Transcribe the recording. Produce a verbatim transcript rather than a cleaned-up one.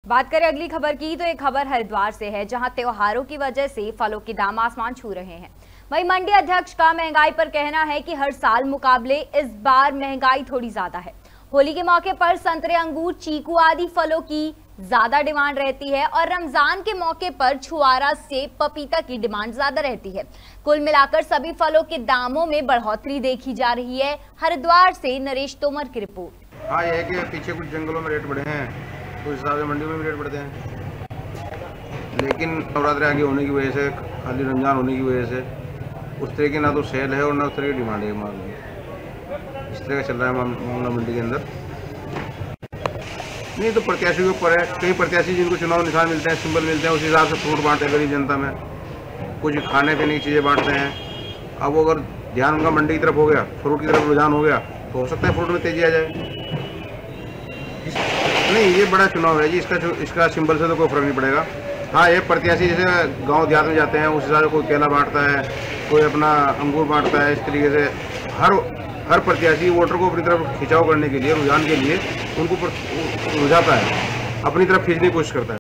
बात करें अगली खबर की तो एक खबर हरिद्वार से है, जहां त्योहारों की वजह से फलों के दाम आसमान छू रहे हैं। वहीं मंडी अध्यक्ष का महंगाई पर कहना है कि हर साल मुकाबले इस बार महंगाई थोड़ी ज्यादा है। होली के मौके पर संतरे, अंगूर, चीकू आदि फलों की ज्यादा डिमांड रहती है और रमजान के मौके पर छुआरा, सेब, पपीता की डिमांड ज्यादा रहती है। कुल मिलाकर सभी फलों के दामों में बढ़ोतरी देखी जा रही है। हरिद्वार से नरेश तोमर की रिपोर्ट। हाँ, ये है कि पीछे कुछ जंगलों में रेट बढ़े हैं, तो इस हिसाब से मंडी में भी रेट बढ़ते हैं, लेकिन नवरात्रि आगे होने की वजह से, खाली रमजान होने की वजह से उस तरह की ना तो सेल है और ना उस तरह की डिमांड है माल में। इस तरह का चल रहा है मामला मंडी के अंदर। नहीं तो प्रत्याशी के ऊपर है। कई प्रत्याशी जिनको चुनाव निशान मिलते हैं, सिंबल मिलते हैं, उस हिसाब से फ्रूट बांटते हैं गरीब जनता में, कुछ खाने पीने की चीज़ें बांटते हैं। अब वो अगर ध्यान उनका मंडी की तरफ हो गया, फ्रूट की तरफ रुझान हो गया, तो हो सकता है फ्रूट में तेजी आ जाए। नहीं, ये बड़ा चुनाव है जी, इसका इसका सिंबल से तो कोई फर्क नहीं पड़ेगा। हाँ, ये प्रत्याशी जैसे गांव देहात में जाते हैं, उस हिसाब से कोई केला बांटता है, कोई अपना अंगूर बांटता है। इस तरीके से हर हर प्रत्याशी वोटर को अपनी तरफ खिंचाव करने के लिए, रुझान के लिए उनको रुझाता है, अपनी तरफ खींचने की कोशिश करता है।